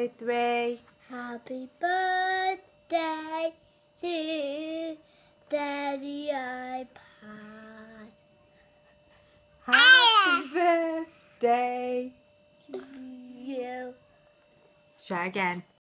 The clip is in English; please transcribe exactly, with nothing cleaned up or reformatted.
three. Happy birthday to Daddy iPod. Happy birthday You. Let's try again.